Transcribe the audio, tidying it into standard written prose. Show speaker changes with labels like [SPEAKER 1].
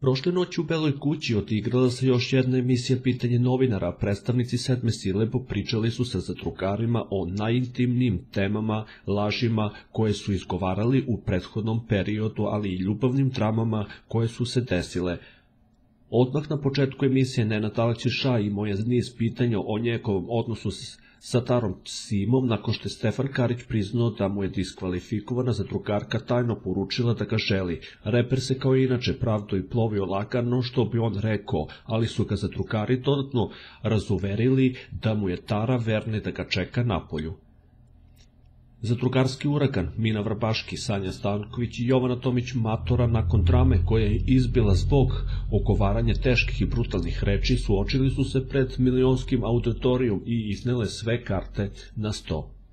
[SPEAKER 1] Prošle noći u Beloj kući odigrala se još jedna emisija Pitanje novinara. Predstavnici sedme sile popričali su sa zadrugarima o najintimnijim temama, lažima koje su izgovarali u prethodnom periodu, ali i ljubavnim dramama koje su se desile. Odmah na početku emisije Nenad Aleksić imao je niz pitanja o njegovom odnosu sa Tarom Simom, nakon što je Stefan Karić priznao da mu je diskvalifikovana zadrugarka tajno poručila da ga želi. Reper se kao inače pravdo i plovio lagano, što bi on rekao, ali su ga zadrugari dodatno razuverili da mu je Tara verna i da ga čeka napolju. Zadrugarski uragan Mina Vrbaški, Sanja Stanković i Jovana Tomić Matora nakon drame koja je izbila zbog ogovaranja teških i brutalnih reči suočili su se pred milionskim auditorijom i iznele sve karte na sto.